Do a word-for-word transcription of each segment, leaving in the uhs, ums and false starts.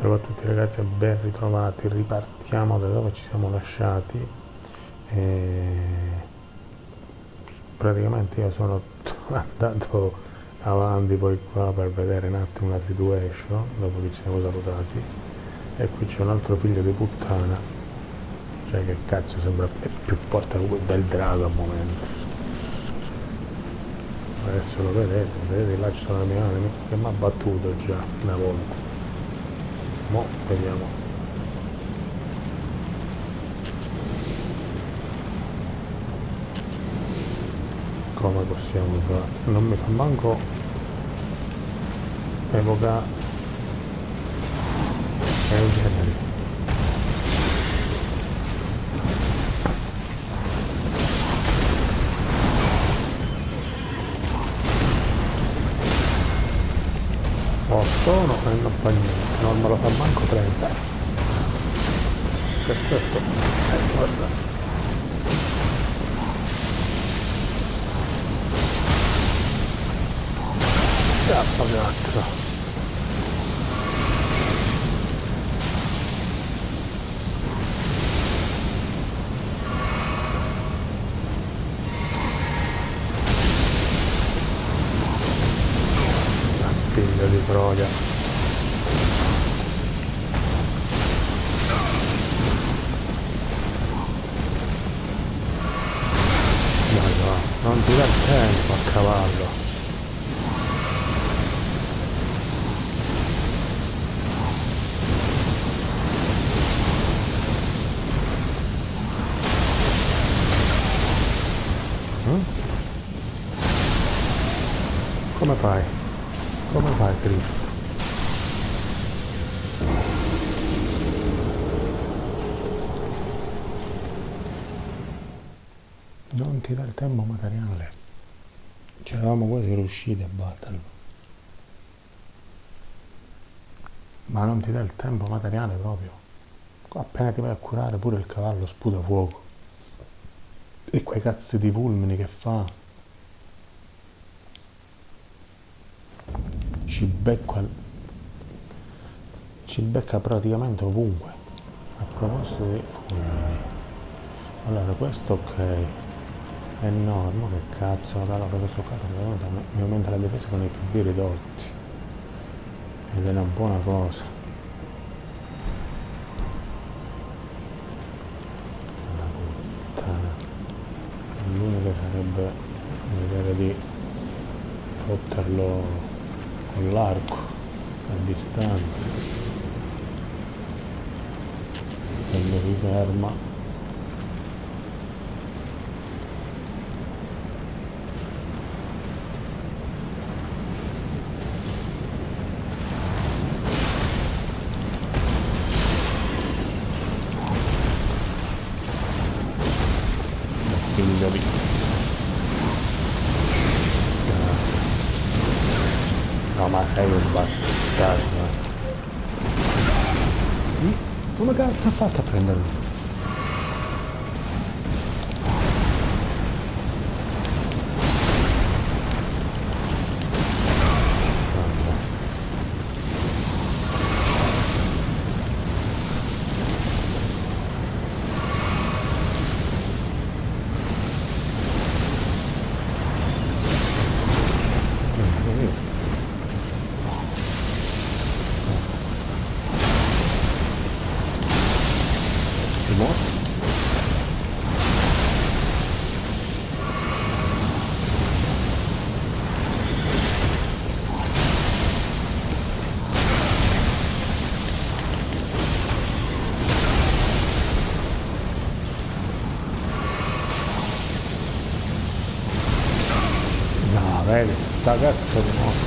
Salve a tutti ragazzi e ben ritrovati, ripartiamo da dove ci siamo lasciati. E praticamente io sono andato avanti poi qua per vedere un attimo la situation dopo che ci siamo salutati, e qui c'è un altro figlio di puttana, cioè che cazzo sembra è più forte del drago al momento. Adesso lo vedete, vedete là c'è la mia anima che mi ha battuto già una volta. Mo vediamo. Come possiamo fare? Non mi fa manco evoca è un genere. Oh, sono e non fa niente, non me lo fa manco trenta. Perfetto. Eh, guarda. Scappa cazzo. Figlio di Troia. Dai va, non ti dà il tempo a cavallo. Mm? Come fai? Come fai Cristo? Non ti dà il tempo materiale. C'eravamo quasi riusciti a batterlo. Ma non ti dà il tempo materiale proprio. Appena ti vai a curare pure il cavallo sputa fuoco. E quei cazzi di fulmini che fa. Ci becca, ci becca praticamente ovunque. A proposito di fulmini. Allora questo ok. È enorme, che cazzo, allora questo qua mi aumenta la difesa con i P B ridotti. Ed è una buona cosa. La puttana. L'unica sarebbe vedere di fotterlo con l'arco a distanza. Quando si ferma. Figlio di... No, ma sei un bastardo. Come cazzo ha fatto a prenderlo? No, vedi, sta cazzo di mossa.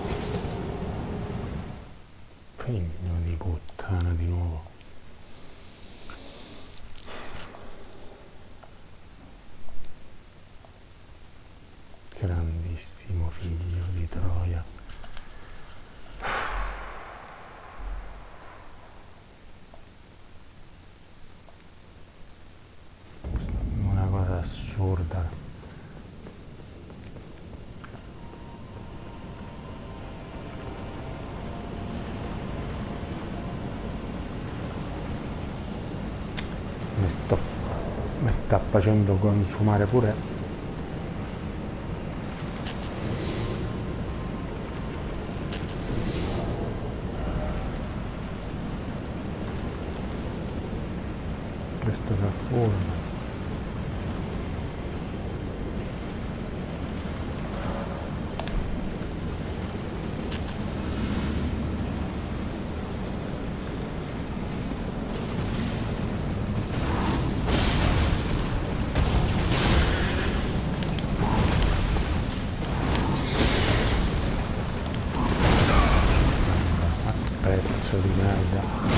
Figlio di puttana di nuovo. Malissimo figlio di Troia. Una cosa assurda. Mi sto, mi sta facendo consumare pure questo forno. Pezzo di merda.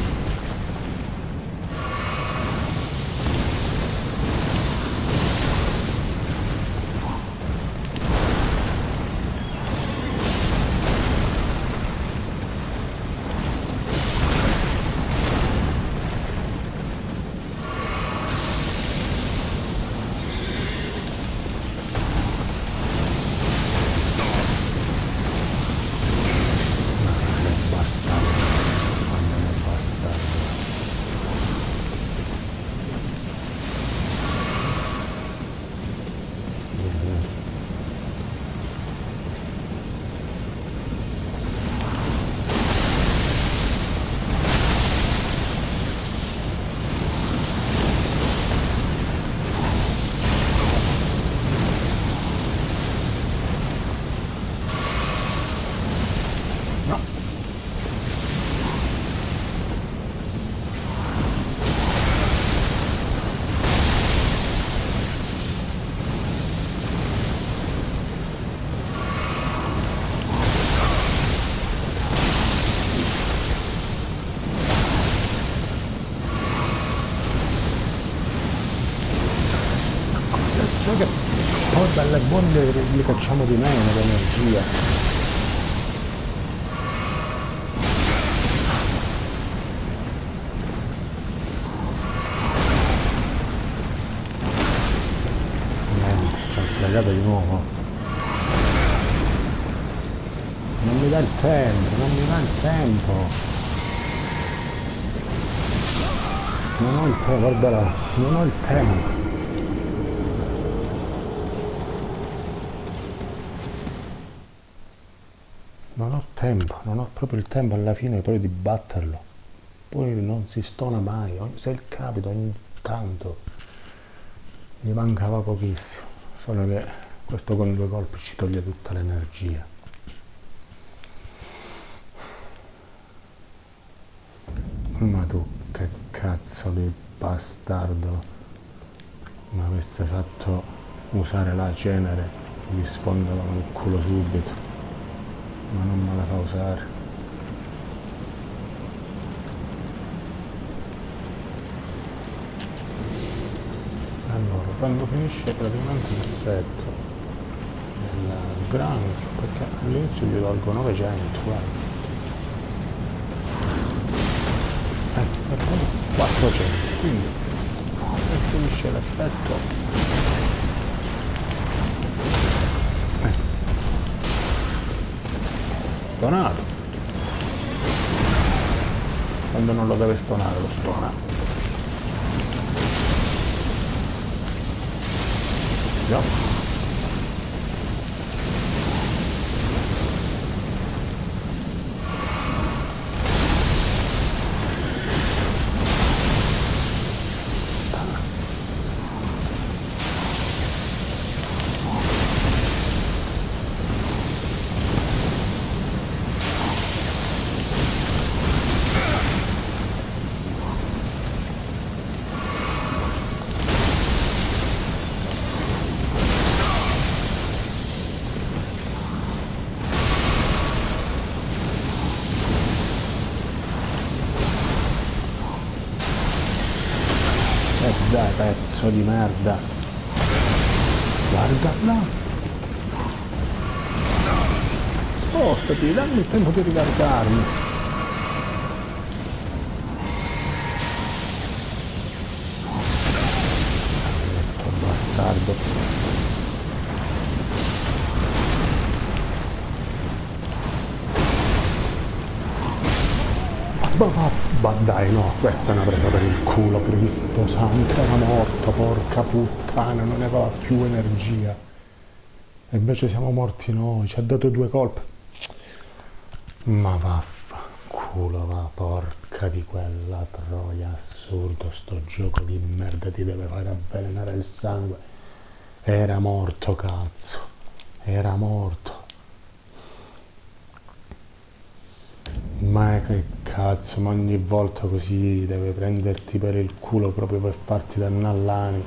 Che poi belle bombe li cacciamo di meno l'energia. Niente, ci ho sbagliato di nuovo. Non mi dà il tempo, non mi dà il tempo. Non ho il tempo, guarda là, non ho il tempo. Non ho tempo, non ho proprio il tempo alla fine poi di batterlo. Poi non si stona mai, se il capito ogni tanto gli mancava pochissimo, solo che questo con due colpi ci toglie tutta l'energia. Ma tu che cazzo di bastardo mi avesse fatto usare la cenere, mi sfondavano il culo subito. Ma non me la fa usare. Allora, quando finisce praticamente il set del granchio, perché all'inizio gli tolgo novecento, guarda. Eh, perché quattrocento, quindi se finisce l'effetto stonato, quando non lo deve stonare lo stona. Già. Eh dai, pezzo di merda. Guarda là. spostati, dammi il tempo di ricaricarmi. Maledetto bastardo. Ma, ma dai, no, questa è una presa per il culo, Cristo santo, era morto, porca puttana, non aveva più energia. E invece siamo morti noi, ci ha dato due colpi. Ma vaffanculo, va, porca di quella troia, assurdo, sto gioco di merda ti deve fare avvelenare il sangue. Era morto, cazzo, era morto. Ma che cazzo, ma ogni volta così deve prenderti per il culo proprio per farti dannare l'anima.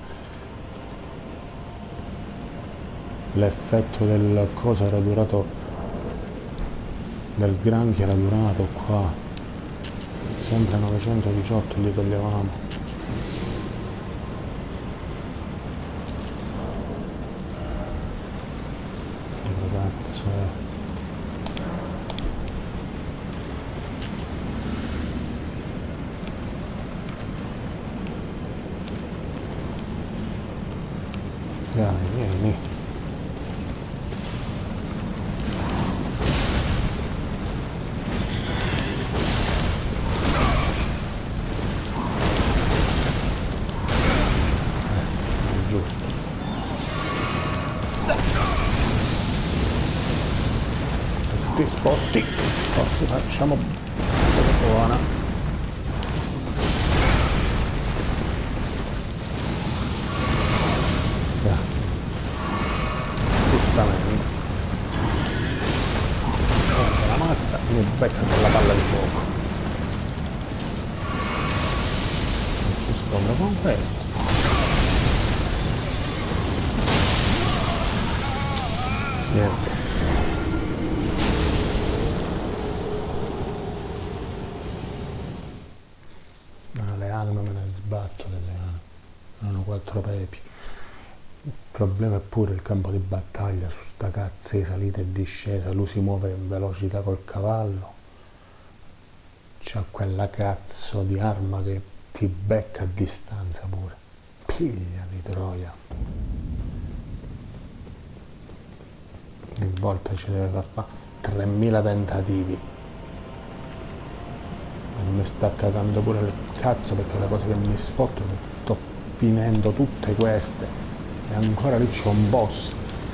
L'effetto del coso era durato, del granchio era durato qua. Sempre novecentodiciotto li toglievamo. Che cazzo è? Dai, vieni. Eh, giusto. Ti sposti, sposti, facciamo buona. Giustamente. Prende la mazza e mi becca con la palla di fuoco. Non si scombra con questo. Niente. No, le anime me ne sbatto delle anime. Erano quattro pepi. Il problema è pure il campo di battaglia, su sta cazzo di salita e discesa, lui si muove in velocità col cavallo, c'ha quella cazzo di arma che ti becca a distanza pure, piglia di troia. Ogni volta ci deve far fare tremila tentativi e mi sta cagando pure il cazzo perché la cosa che mi spotto sto finendo tutte queste. E ancora lì c'è un boss.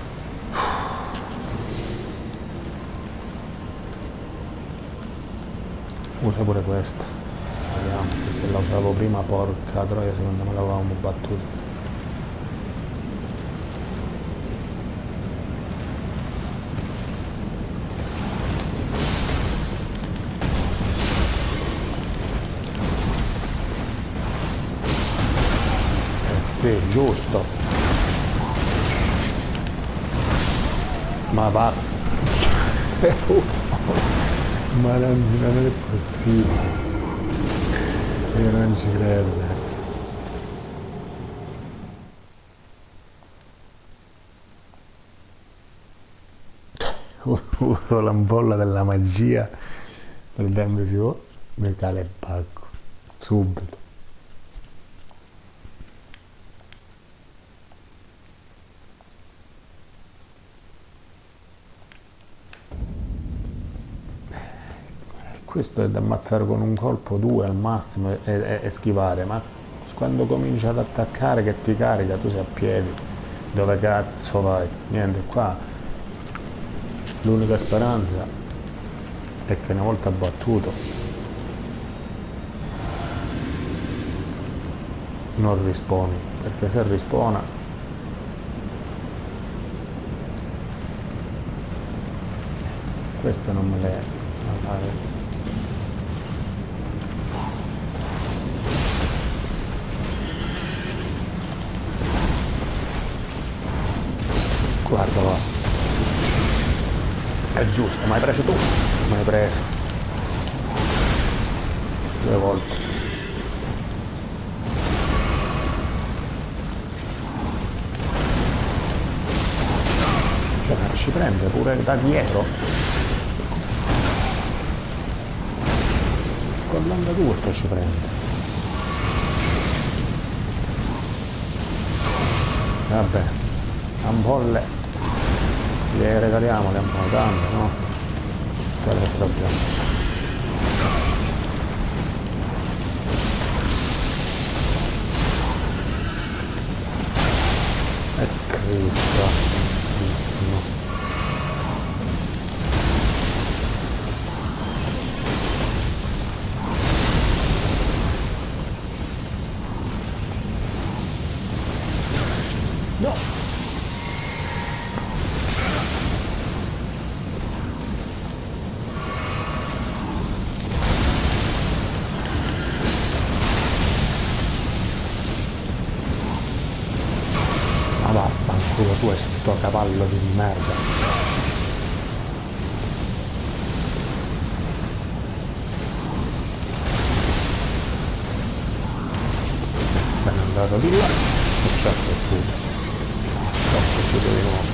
Usa pure questa. Vediamo, se la usavo prima, porca troia, secondo me l'avevamo battuta. Eh sì, giusto. Ma va, ma non, non è possibile, io non ci credo. Uso l'ampolla della magia per darmi più, mi cala il pacco, subito. Questo è da ammazzare con un colpo, due al massimo e, e, e schivare, ma quando comincia ad attaccare che ti carica tu sei a piedi, dove cazzo vai? Niente, qua l'unica speranza è che una volta battuto non risponi, perché se rispona questo non me le... Guarda là, è giusto, ma hai preso tu? Ma hai preso due volte. Cioè ci prende pure da dietro. blanda due che ci prende. Vabbè, ampolle le regaliamo le ampolle, tanto no? Qual è il problema? E Cristo. No! Ma vaffanculo, tu hai sto cavallo di merda. Ben andato di là e c'è tutto. Di nuovo.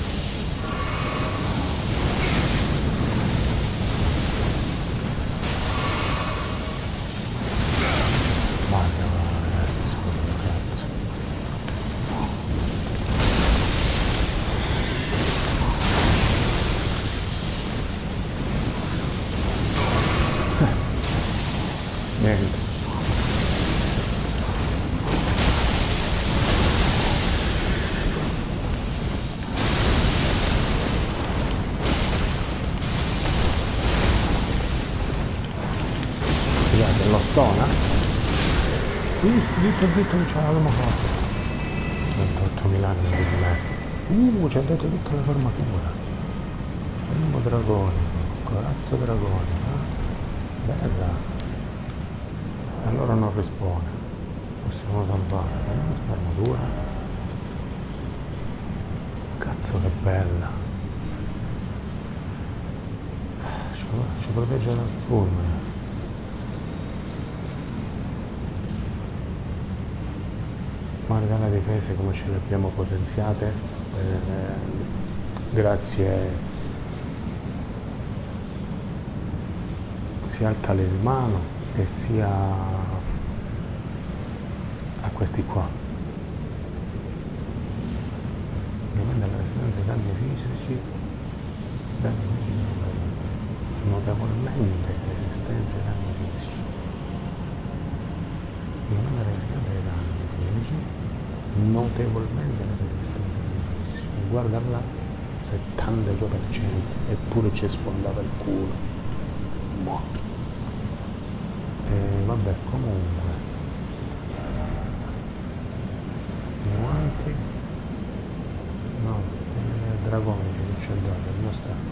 Ma no, adesso cazzo. Niente. Dell'ostona? Sì, zitto zitto non ce l'avevamo fatto. ventottomila anni di me. Uh, ci ha dato tutta la formatura. Primo dragone, corazzo dragone, eh? Bella. Allora non rispone. Possiamo salvare. Vediamo questa armatura. Cazzo che bella. Ci, ci protegge dal fulmine. Guarda le difese come ce le abbiamo potenziate, eh, grazie sia al talismano che sia a questi qua. Aumenta la resistenza ai danni fisici, danni fisici notevolmente resistenza ai danni fisici. Aumenta la resistenza ai danni fisici. Notevolmente la resistenza fisica. Guarda là, settantadue per cento, eppure ci sfondava il culo. Boh. E vabbè, comunque guanti no, eh, dragoni che c'è dato, non sta.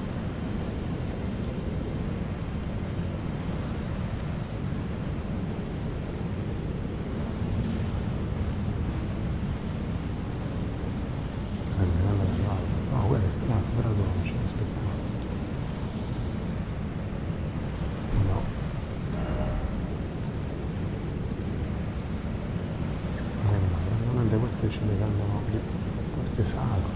No, quello è stato dragone, c'è questo qua. No. Veramente queste ce le danno lì. Questo è sacro.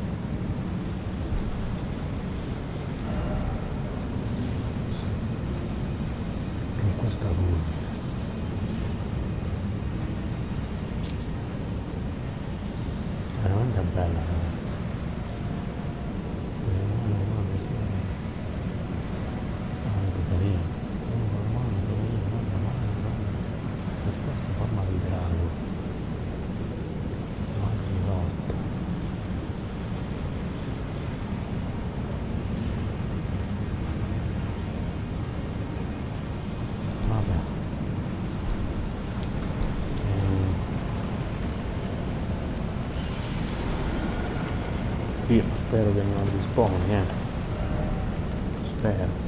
E questa pure. Veramente bella, ragazzi. Questa stessa forma di drago. Rivolta. Vabbè. Io spero che non risponi, eh. Spero.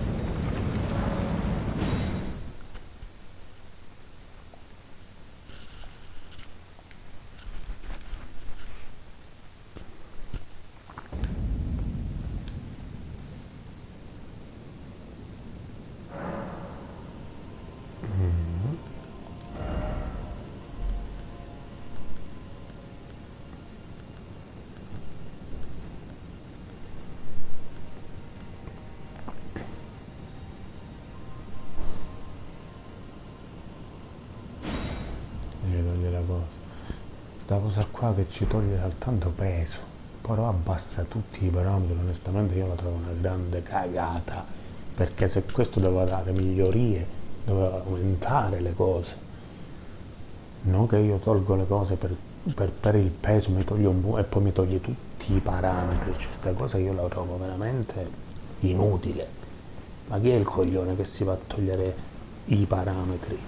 cosa qua che ci toglie soltanto peso, però abbassa tutti i parametri. Onestamente io la trovo una grande cagata, perché se questo doveva dare migliorie, doveva aumentare le cose, non che io tolgo le cose per, per, per il peso, mi toglie un po' e poi mi toglie tutti i parametri. Cioè, questa cosa io la trovo veramente inutile. Ma chi è il coglione che si va a togliere i parametri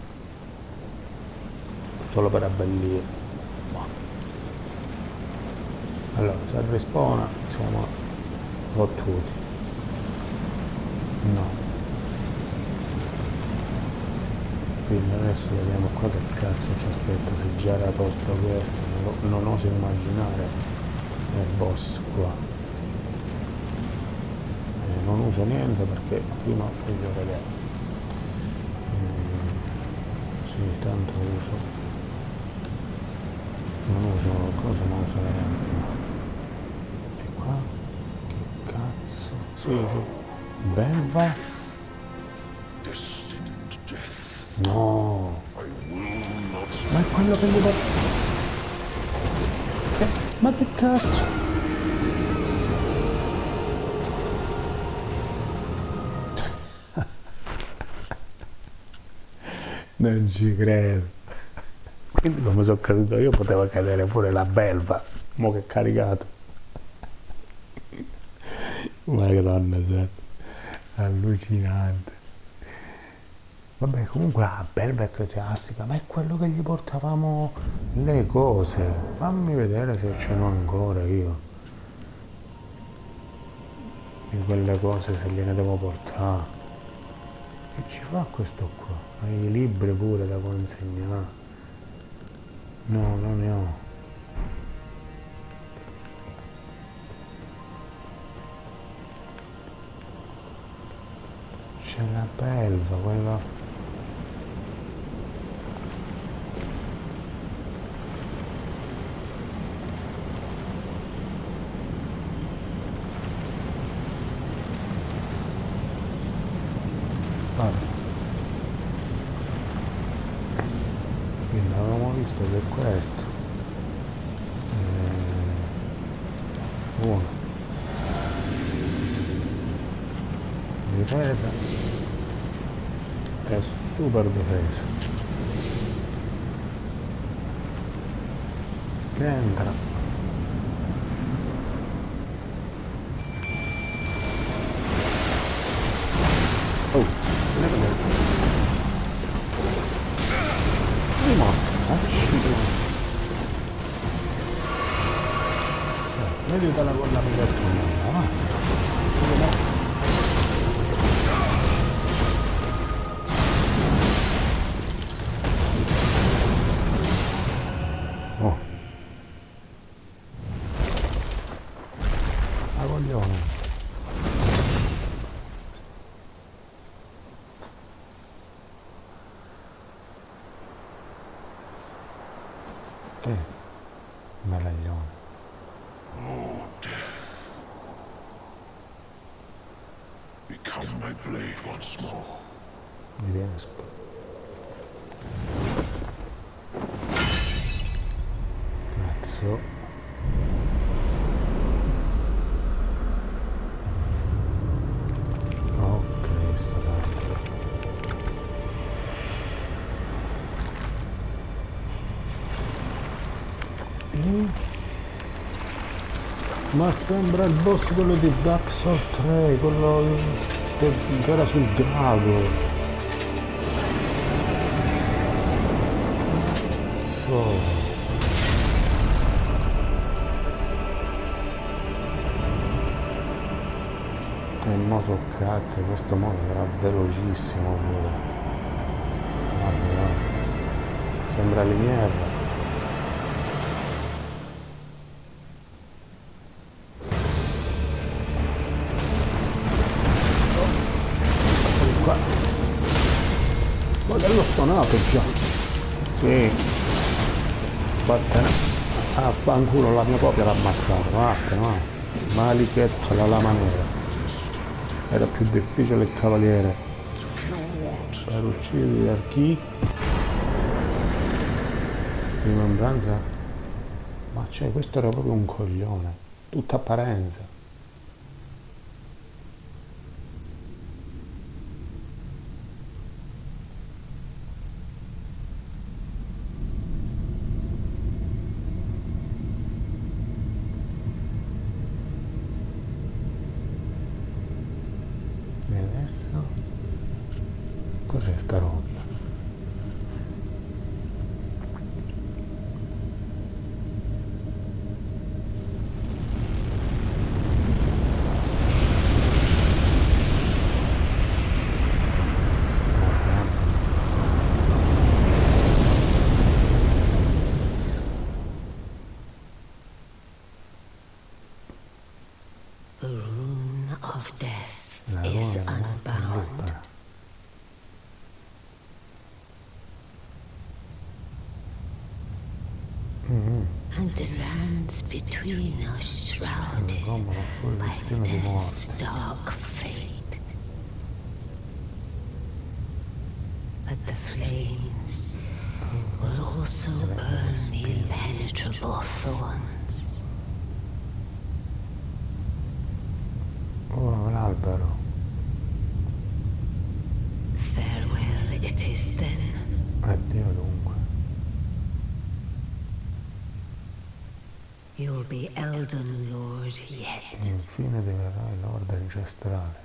solo per abbellire? Ma allora, se respawna siamo fottuti. No. Quindi adesso vediamo qua che cazzo ci aspetta, se già era tosto questo, non, non oso immaginare il boss qua. Eh, non uso niente perché prima voglio vedere. Mm, sì, tanto uso. Non uso cosa, non uso niente. E qua? Che cazzo? Sì, sì. Belva? No! Ma è quello che gli porta... Eh, ma che cazzo? Non ci credo. Quindi come sono caduto io poteva cadere pure la belva. Mo che è caricato. Ma che donna, allucinante. Vabbè, comunque la belva è ecclesiastica, ma è quello che gli portavamo le cose. Fammi vedere se ce n'ho ancora io di quelle cose, se gliene devo portare. Che ci fa questo qua? Ha i libri pure da consegnare. No, non ne ho. C'è la belva, quella... Vabbè. Quindi avevamo visto che questo è uno difesa e super difesa che entra. Oh, non è che è morto, accidenti. Vedi dalla con la migrazione, va? Oh. La coglione. Che medaglione. Oh, death. Become my blade once more. Mi viene sp- Cazzo. Ok, sta parte. Mm. Ma sembra il boss quello di Dark Souls tre, quello che, che era sul drago. So. E mo so cazzo, questo modo sarà velocissimo pure. Guarda, guarda. Sembra Linier. Qua. Guarda, l'ho suonato già. Sì. Vattene. Ah, fanculo, la mia copia l'ha ammazzato. Vattene, va. Malichetto la lama nera. Era più difficile il cavaliere per uccidere chi? Rimembranza? Ma cioè, questo era proprio un coglione, tutta apparenza. E adesso cos'è sta roba? The rune of death La is runa della morte è unbound, libera. Mm-hmm. and the lands between are shrouded Ingombano fuori by destino di death's morte. dark fate. But the flames will also burn the impenetrable thorns. Oh, l'albero. Farewell it is then. Addio dunque. You'll be Elden Lord yet. Infine divenerai l'orde ancestrale.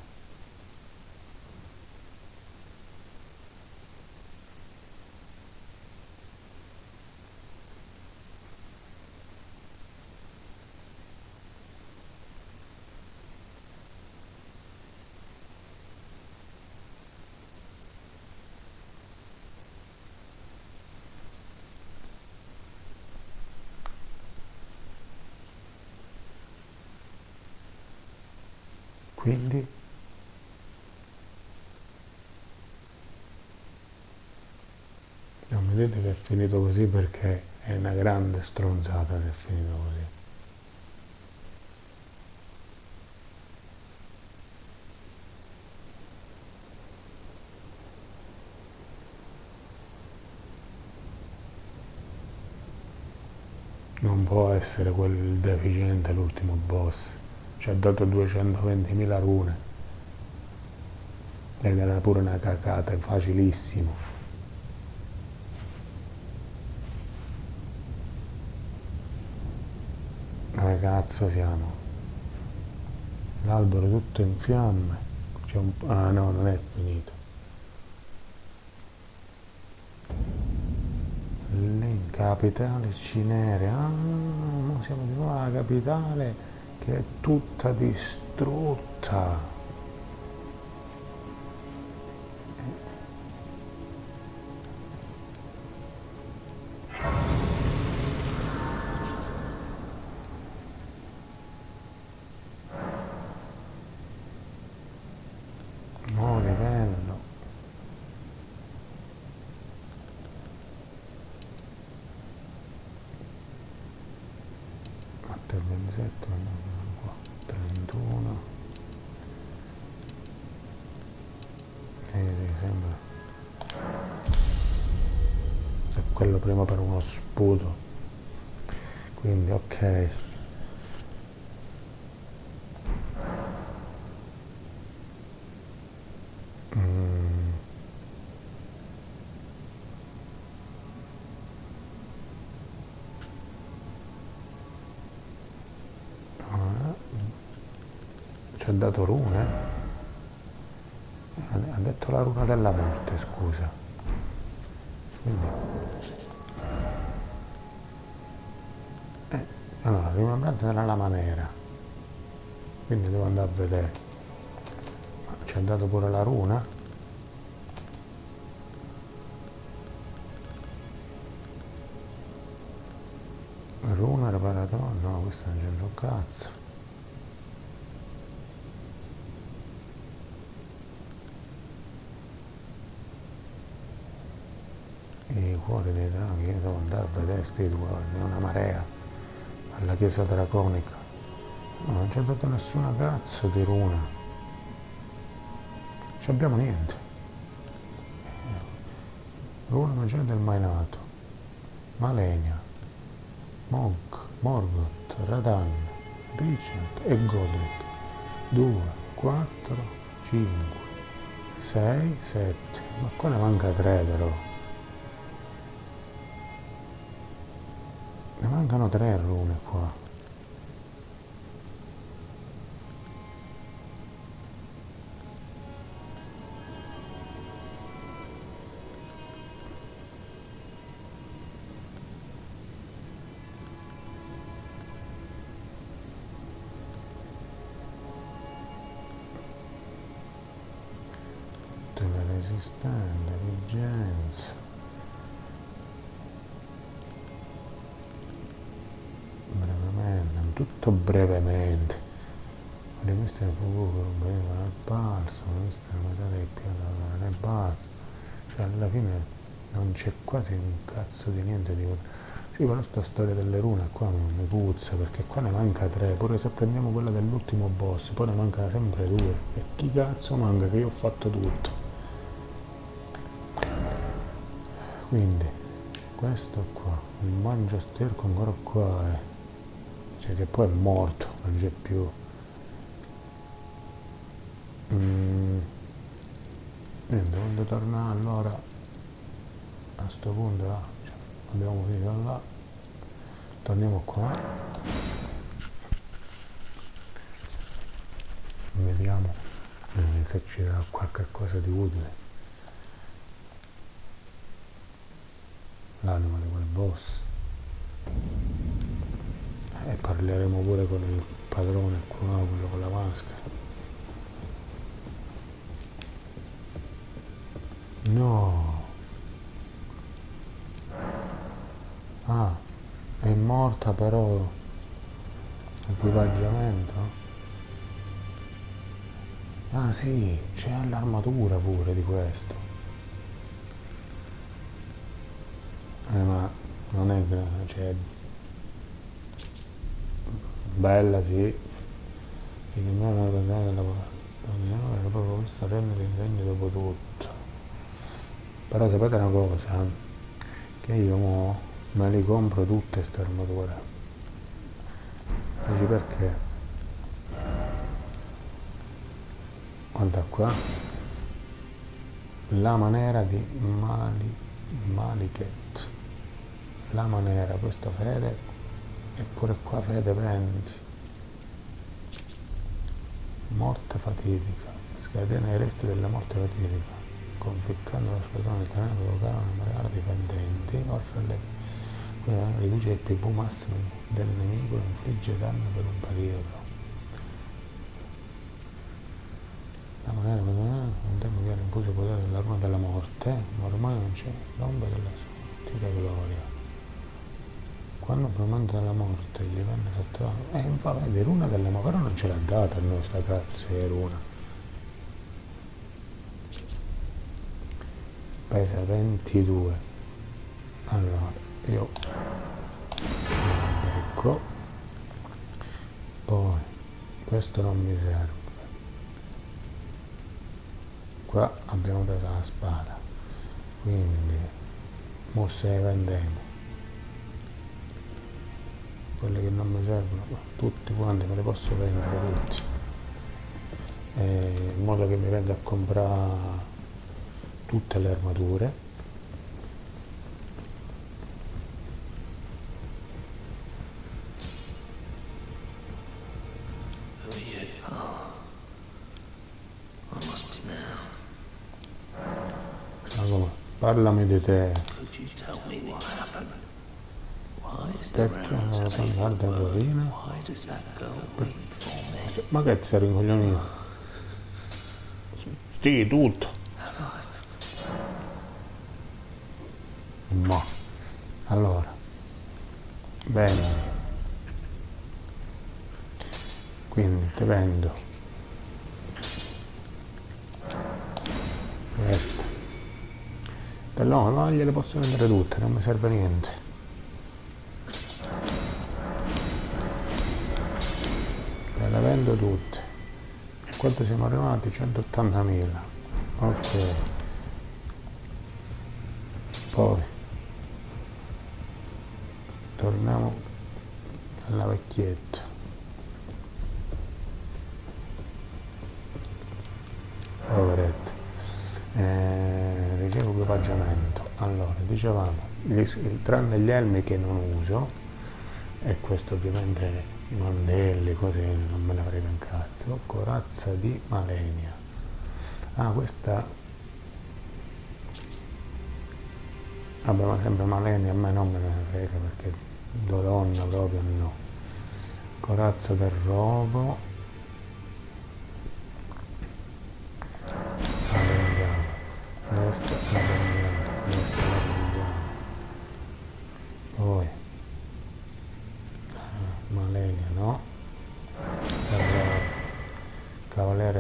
Quindi non mi dite che è finito così, perché è una grande stronzata se è finito così. Non può essere quel deficiente l'ultimo boss. Ci ha dato duecentoventimila rune. Ed era pure una cacata, è facilissimo. Dove cazzo siamo? L'albero tutto in fiamme. C'è un... Ah no, non è finito. Lì, capitale cinese. Ah, no, siamo di nuovo alla capitale che è tutta distrutta. Nuovo livello. quattro, ventisette, qua, trentuno. Vedi, sembra. E quello prima per uno sputo. Quindi ok. Mm. Ah, ci ha dato rune? Ha ha detto la runa della morte, scusa. Quindi... Eh, allora, la rimembranza della lama nera. Quindi devo andare a vedere. Ma ci ha dato pure la runa? Runa reparatore? No, questo non c'entra un cazzo. I cuori dei draghi, io devo andare a vedere sti cuori, è una marea alla chiesa draconica. No, non c'è dato nessuna cazzo di runa. Non abbiamo niente. Runa maggiore del mai nato. Malenia. Monk. Morgoth, Radan, Richard e Godric. due, quattro, cinque, sei, sette. Ma qua ne manca tre però. Ne mancano tre rune qua. Resistente, vigenza. Brevemente, tutto brevemente. Le queste fuoco, non venivano al palso, questa è la metà dei piedi, non è basta. Cioè alla fine non c'è quasi un cazzo di niente di... Sì, però sta storia delle rune qua mi puzza, perché qua ne manca tre, pure se prendiamo quella dell'ultimo boss, poi ne manca sempre due. E chi cazzo manca che io ho fatto tutto? Quindi questo qua, il mangia sterco ancora qua è, cioè che poi è morto, non c'è più. Mm. Niente, quando torna allora a sto punto là, cioè, abbiamo finito là, torniamo qua, vediamo eh, se ci dà qualche cosa di utile. L'anima di quel boss e parleremo pure con il padrone qua, quello con la maschera. No, ah, è morta però equipaggiamento. Ah sì, c'è l'armatura pure di questo. Eh, ma non è grande, cioè bella sì, che non è una della era proprio questo rende l'insegno dopo tutto. Però sapete una cosa, che io mo me li compro tutte queste armature. Dici perché? Guarda qua, lama nera di Mali, Malichet. Lama nera, questo fede, eppure qua fede prendi. Morte fatidica, scatena i resti della morte fatidica, conficcando la squadrone del terreno provocare una marea di pendenti, oltre alle riduce il P V massimo del nemico e infligge danno per un periodo. La moneta non tempo che era impuso il potere della runa della morte, ma ormai non c'è l'ombra della sua antica gloria. Quando il momento della morte gli venne sottratto, eh infatti vedi, runa della morte, però non ce l'ha data a noi sta cazzo di runa. Pesa ventidue. Allora, io ecco, poi questo non mi serve. Qua abbiamo preso la spada, quindi mo se ne vendiamo quelle che non mi servono, tutti quanti me le posso vendere tutti, e in modo che mi venga a comprare tutte le armature. Allora, parlami di te. Perché non lo parlare da rovina? Ma che ti sei rincoglionito? Sì, tutto. Ma allora, bene, quindi ti vendo questo. No, no, gliele posso vendere tutte, non mi serve niente. Le vendo tutte. Quanto siamo arrivati? centottantamila. Ok. Poi torniamo alla vecchietta. Poveretto. Eh, ricevo equipaggiamento. Allora, dicevamo, gli, tranne gli elmi che non uso, e questo ovviamente i mandelli, così non me ne frega un cazzo. Corazza di Malenia. Ah, questa... Vabbè, ma sempre Malenia a me non me ne frega perché donna proprio no. Corazza del rovo. La prendiamo. Questa la prendiamo. Questa la prendiamo. Poi Malenia no. Allora, Cavaliere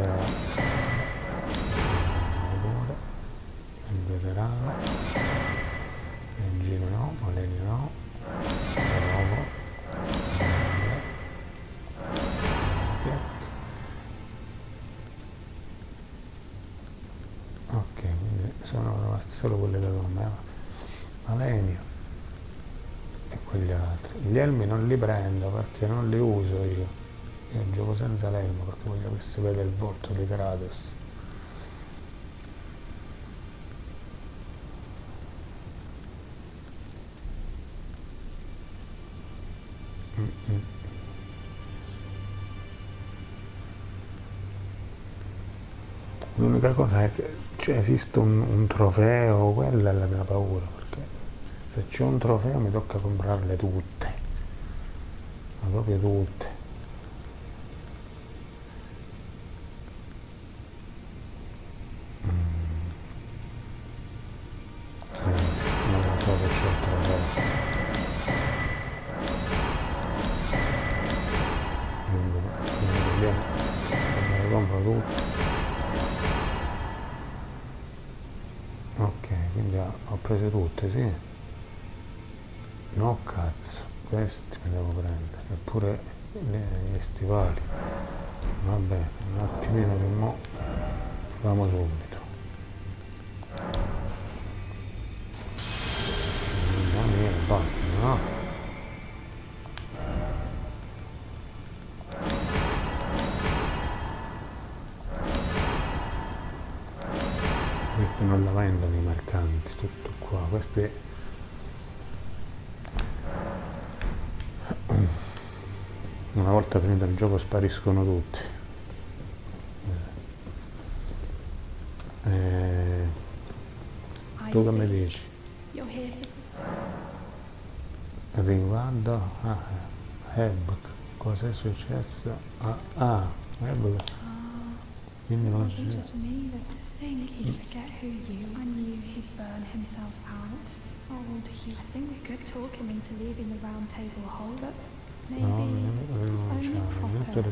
pure. Il veterano. Engino no, Malenia no, nuovo, ok, quindi sono rimasti solo quelle da me, Malenia e quegli altri. Gli elmi non li prendo perché non li uso io, io gioco senza l'elmo perché voglio che si veda il volto di Kratos. Mm-mm. L'unica cosa è che cioè, esiste un, un trofeo, quella è la mia paura, perché se c'è un trofeo mi tocca comprarle tutte, ma proprio tutte. Mm. Eh, non lo so se c'è il trofeo. Me le compro tutte. Ok, quindi ho preso tutte, sì. No cazzo, questi mi devo prendere, eppure gli stivali. Vabbè, un attimino che mo vamo subito. Mamma mia, basta, no? Questi non la vendono i mercanti, tutto qua, questi una volta finito il gioco spariscono tutti. Eh, tu che mi dici? Riguardo a Heb, cosa è successo? Ah, ah Heb. Quindi non si think he'd forget who you. I knew he'd burn himself out. Old he. I think we could talk him into leaving the round table whole, but maybe his only proper.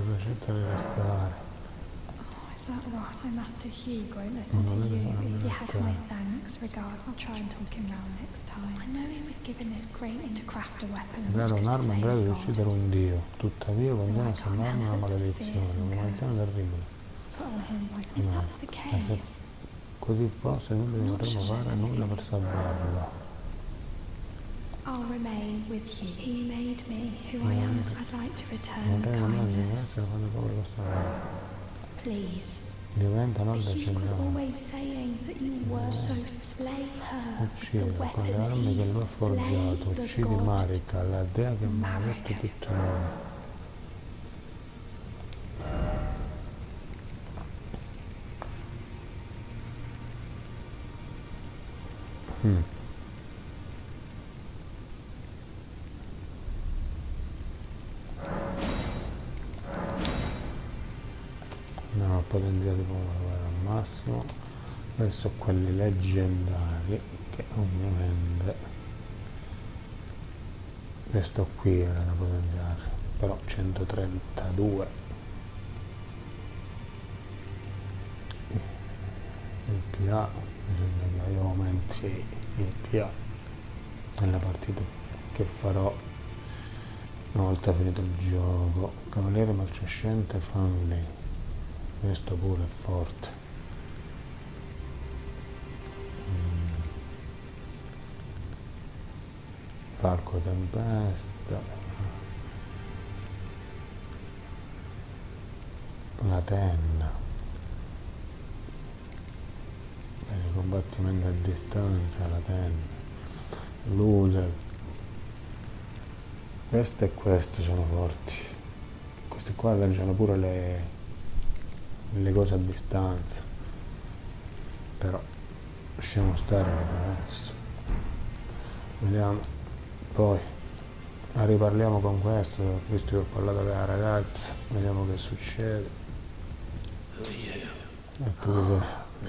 Oh, is that what? So Master Hugh won't listen to you. You have my thanks. Regard. I'll try and talk him round next time. I know he was given this great to craft a weapon. Era un'arma in grado di uccidere un dio. Tuttavia continua a sembrarmi una maledizione, una maledizione terribile. No, così forse non dovremmo fare nulla per salvarlo. I'll remain with you. He made me who I am. I'd like to return kindness. Please. He was always saying that you were so slay her. The weapons he slay the god Marika, la dea che mi ha detto tutto noi. Mm. No, potenziati al massimo. Adesso quelli leggendari che ovviamente questo qui era da potenziare, però centotrentadue. Il P A bisogna che io aumenti il P A nella partita che farò una volta finito il gioco. Cavaliere marciascente Fanley, questo pure è forte. mm. Falco tempesta, la tenna. Per il combattimento a distanza, la tenna. Loser. Questo e questo sono forti. Questi qua lanciano pure le, le cose a distanza. Però lasciamo stare adesso. Vediamo. Poi riparliamo con questo, visto che ho parlato con la ragazza. Vediamo che succede. E tu oh,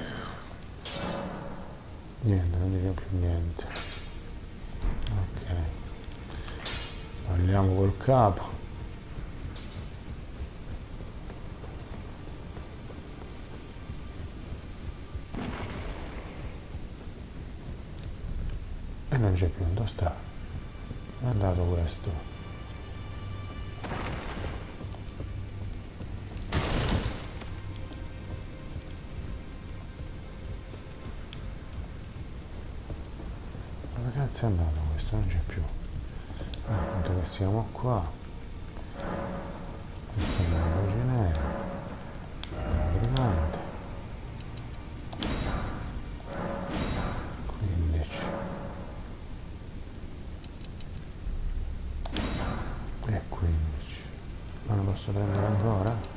niente, non dico più niente. Ok. Parliamo col capo. E non c'è più, dove sta? È andato questo. Dove cazzo è andato questo? Non c'è più. Appunto che siamo qua. Questo è una voce nera. Brigante. quindici. E quindici. Ma lo posso prendere ancora?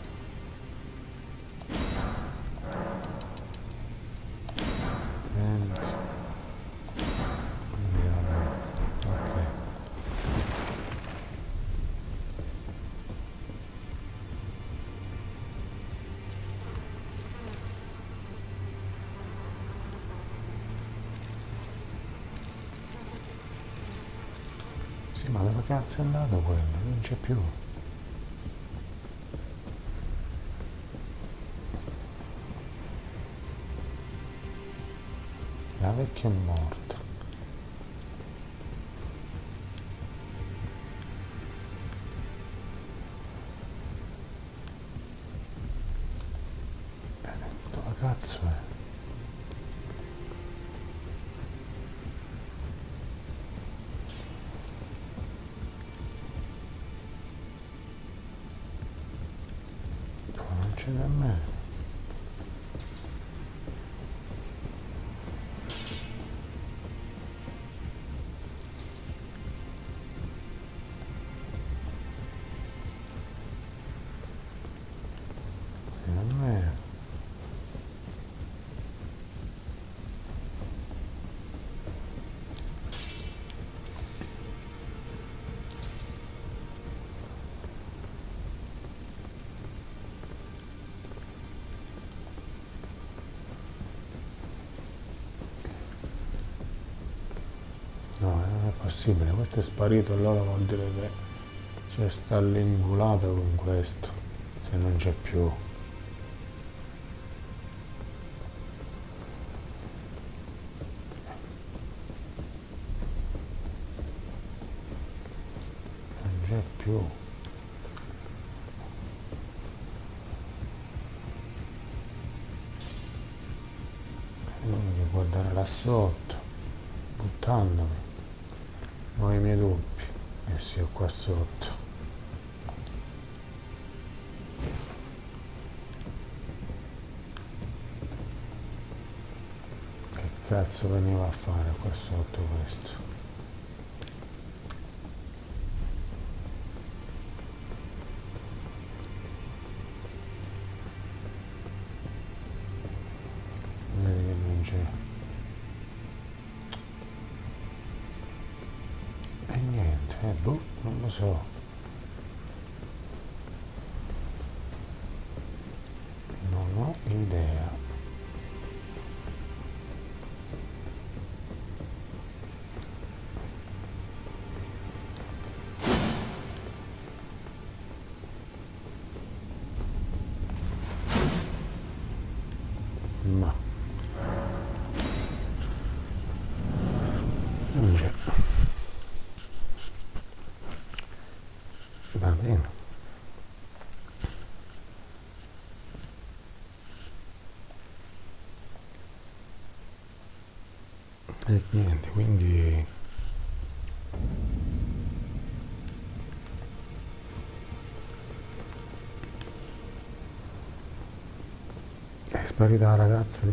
venti. Ok. Sì, ma dove cazzo è andato quello? Non c'è più. La vecchia è morta. Dove cazzo è? Non c'è da me. Da me. No, non è possibile, questo è sparito, allora vuol dire che c'è sta l'ingulato con questo, se non c'è più. Non c'è più. Non mi può dare là sotto, buttandomi. Ho i miei dubbi, e sia qua sotto. Che cazzo veniva a fare qua sotto questo? Vedi che non c'è. E niente, eh, boh, non lo so. Non ho idea. Ma non c'è. Va bene. E niente, quindi sparita la ragazza di...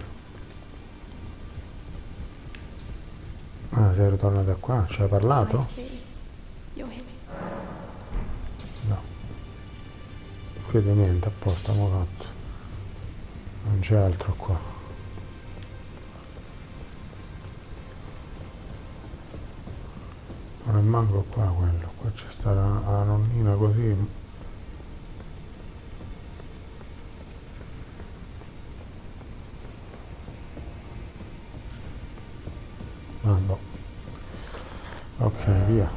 Ah, sei ritornata qua? Ci hai I parlato? see. You're here. No. Quindi niente, a posto, abbiamo fatto. Non c'è altro qua. Non è manco qua quello. Qua c'è stata la nonnina così. Ah no. Ok, via.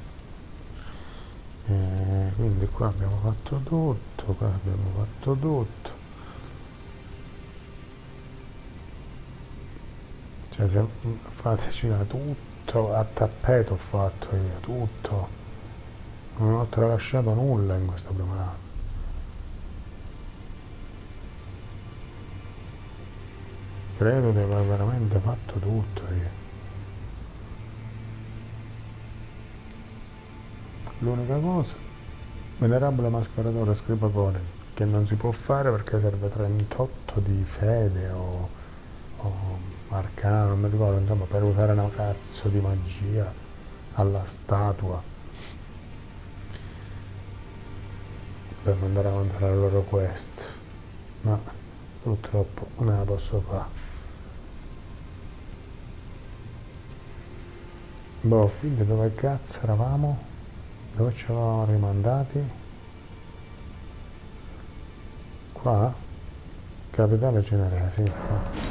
E quindi qua abbiamo fatto tutto, qua abbiamo fatto tutto. Cioè, se fateci da tutto, a tappeto ho fatto io, tutto. Non ho tralasciato nulla in questa prima run. Credo di aver veramente fatto tutto io. L'unica cosa, venerabile mascaratore scripacone, che non si può fare perché serve trentotto di fede o, o arcano, non mi ricordo, insomma, per usare una cazzo di magia alla statua per andare avanti alla loro quest, ma purtroppo non la posso fare. Boh, quindi dove cazzo eravamo? Dove ci avevamo rimandati? Qua? Capitale Generale, sì, qua.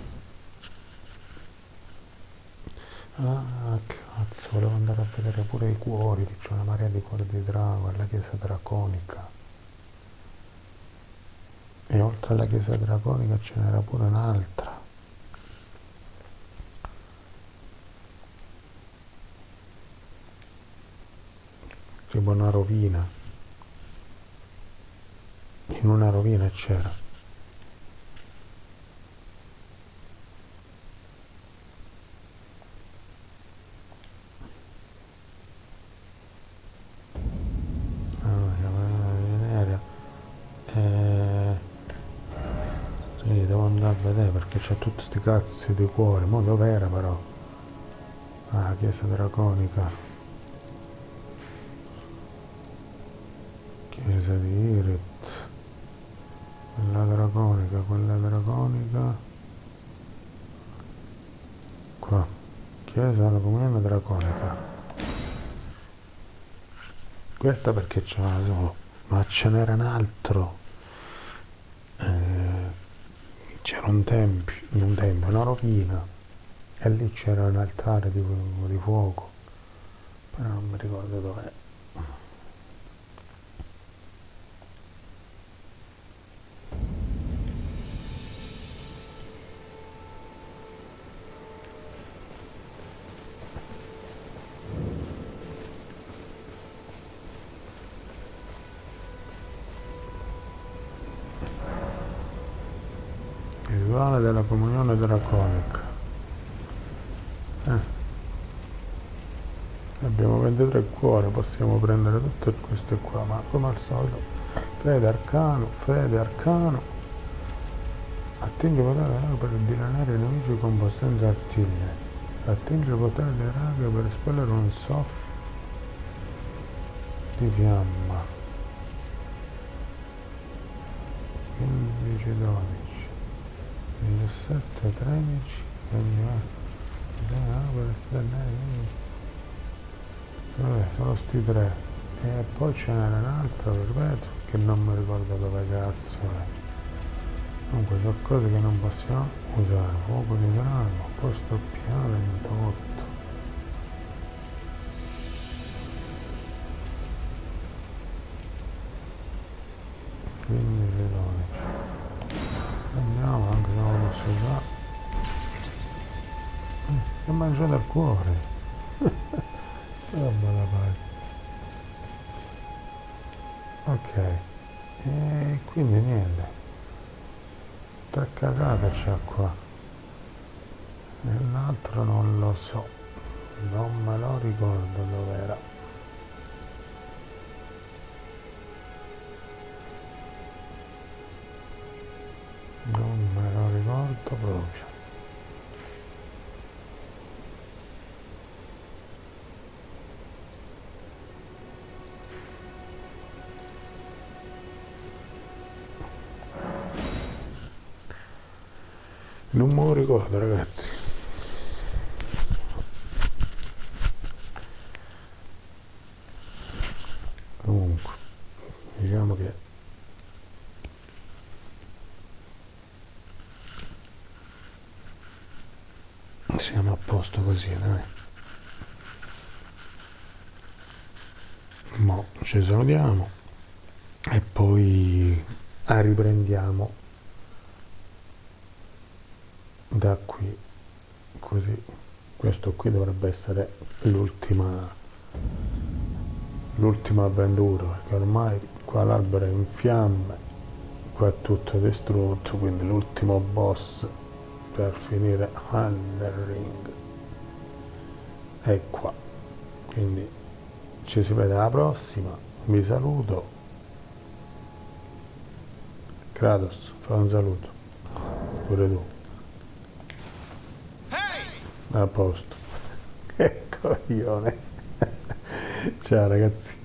Ah, cazzo, volevo andare a vedere pure i cuori, che c'è una marea di cuori di drago alla chiesa draconica. E oltre alla chiesa draconica ce n'era pure un'altra. Tipo una rovina. In una rovina c'era. Eh, sì, devo andare a vedere perché c'è tutti sti cazzi di cuore. Mo dov'era però? Ah, chiesa draconica. Chiesa di Irit. Quella draconica, quella draconica. Qua. Chiesa della comunione draconica. Questa perché ce l'ha solo. Ma ce n'era un altro. Eh, c'era un tempio, un tempio, una rovina. E lì c'era un altare di, di fuoco. Però non mi ricordo dov'è. Rituale della comunione draconica. Eh. Abbiamo ventitré cuori, possiamo prendere tutte queste qua, ma come al solito, fede arcano, fede arcano, attinge il potere del raga per dilaniare i nemici con potenza artiglia, attinge il potere del raga per espellere un soffio di fiamma, quindici, dodici, diciassette, tredici, vabbè, sono sti tre. E poi ce n'era un altro, ripeto, che non mi ricordo dove cazzo è. Comunque sono cose che non possiamo usare. Fuoco di drago, posto piano ventotto. quindici, dodici. Andiamo, anche se non lo posso usare. Eh, ho mangiato il cuore. Roba da parte. Ok, e quindi niente, tre cagate c'è qua, e l'altro non lo so, non me lo ricordo dov'era. Non me lo sotto proprio. Non me lo ricordo, ragazzi. Comunque, diciamo che siamo a posto così, dai. Mo ci salutiamo e poi riprendiamo da qui, così. Questo qui dovrebbe essere l'ultima l'ultima avventura, perché ormai qua l'albero è in fiamme, qua è tutto distrutto, quindi l'ultimo boss per finire Elden Ring è qua. Quindi ci si vede alla prossima, vi saluto. Kratos, fa un saluto pure tu. A posto. Che coglione. Ciao ragazzi.